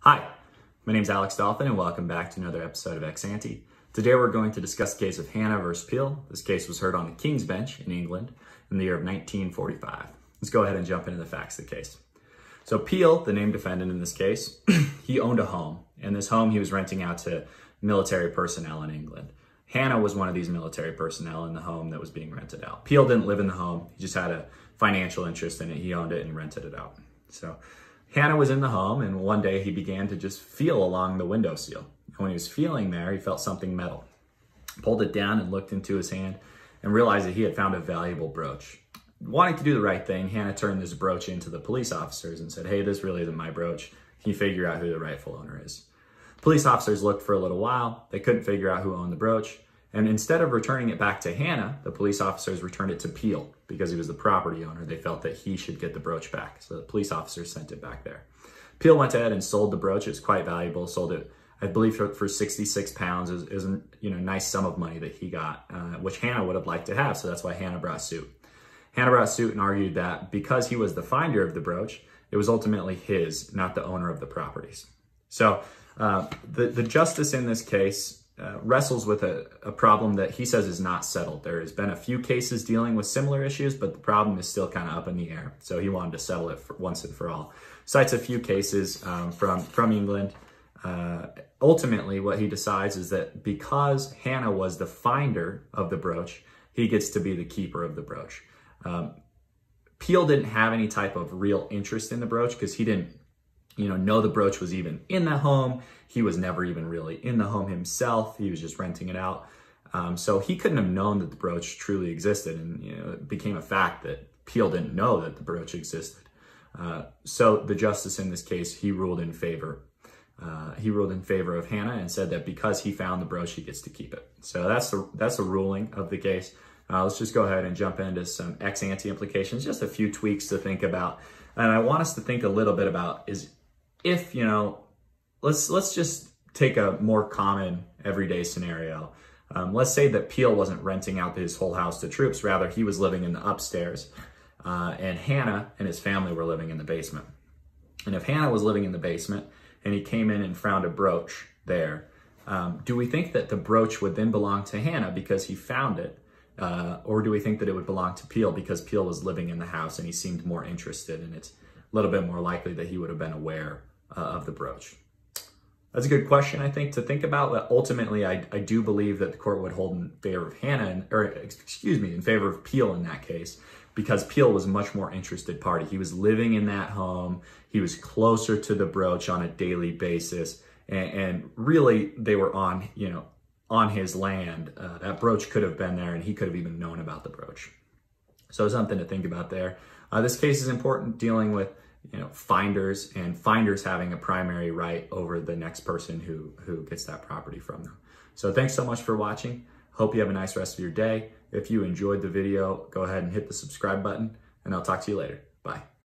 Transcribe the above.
Hi, my name is Alex Dolphin and welcome back to another episode of Ex Ante. Today we're going to discuss the case of Hannah versus Peel. This case was heard on the King's Bench in England in the year of 1945. Let's go ahead and jump into the facts of the case. So Peel, the named defendant in this case, he owned a home, and this home he was renting out to military personnel in England. Hannah was one of these military personnel in the home that was being rented out. Peel didn't live in the home, he just had a financial interest in it. He owned it and he rented it out. So Hannah was in the home, and one day he began to just feel along the windowsill. And when he was feeling there, he felt something metal. Pulled it down and looked into his hand and realized that he had found a valuable brooch. Wanting to do the right thing, Hannah turned this brooch into the police officers and said, "Hey, this really isn't my brooch. Can you figure out who the rightful owner is?" Police officers looked for a little while. They couldn't figure out who owned the brooch. And instead of returning it back to Hannah, the police officers returned it to Peel because he was the property owner. They felt that he should get the brooch back. So the police officers sent it back there. Peel went ahead and sold the brooch. It was quite valuable. Sold it, I believe, for 66 pounds. It was a nice sum of money that he got, which Hannah would have liked to have. So that's why Hannah brought suit. Hannah brought suit and argued that because he was the finder of the brooch, it was ultimately his, not the owner of the properties. So the justice in this case wrestles with a problem that he says is not settled. There has been a few cases dealing with similar issues, but the problem is still kind of up in the air. So he wanted to settle it once and for all. Cites a few cases from England. Ultimately, what he decides is that because Hannah was the finder of the brooch, he gets to be the keeper of the brooch. Peel didn't have any type of real interest in the brooch because he didn't know the brooch was even in the home. He was never even really in the home himself. He was just renting it out. So he couldn't have known that the brooch truly existed. And it became a fact that Peel didn't know that the brooch existed. So the justice in this case, he ruled in favor. He ruled in favor of Hannah and said that because he found the brooch, he gets to keep it. So that's the ruling of the case. Let's just go ahead and jump into some ex ante implications, just a few tweaks to think about. And I want us to think a little bit about is if, let's just take a more common everyday scenario. Let's say that Peel wasn't renting out his whole house to troops. Rather, he was living in the upstairs and Hannah and his family were living in the basement. And if Hannah was living in the basement and he came in and found a brooch there, do we think that the brooch would then belong to Hannah because he found it? Or do we think that it would belong to Peel because Peel was living in the house and he seemed more interested, and it's a little bit more likely that he would have been aware of the brooch? That's a good question, I think, to think about. But ultimately, I do believe that the court would hold in favor of Hannah, in favor of Peel in that case, because Peel was a much more interested party. He was living in that home. He was closer to the brooch on a daily basis. And really, they were on his land. That brooch could have been there, and he could have even known about the brooch. So something to think about there. This case is important, dealing with finders, and finders having a primary right over the next person who gets that property from them. So thanks so much for watching. Hope you have a nice rest of your day. If you enjoyed the video, go ahead and hit the subscribe button, and I'll talk to you later. Bye.